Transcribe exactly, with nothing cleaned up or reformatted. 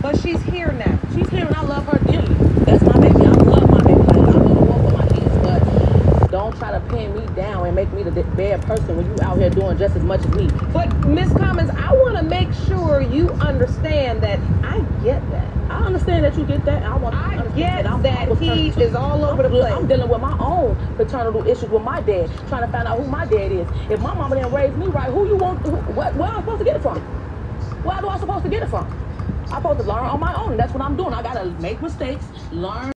But she's here now. She's here and I love her dearly. That's my baby. I love my baby. Like, I'm gonna walk with my kids, but don't try to pin me down and make me the bad person when you out here doing just as much as me. But Miss Commons, I want to make sure you understand that I get that. I understand that you get that. I want. I get that, I'm, that he is all over the I'm, place. I'm dealing with my own paternal issues with my dad, trying to find out who my dad is. If my mama didn't raise me right, who you want? Who, what, where am I supposed to get it from? Where do I supposed to get it from? I'm supposed to learn on my own. That's what I'm doing. I gotta make mistakes, learn.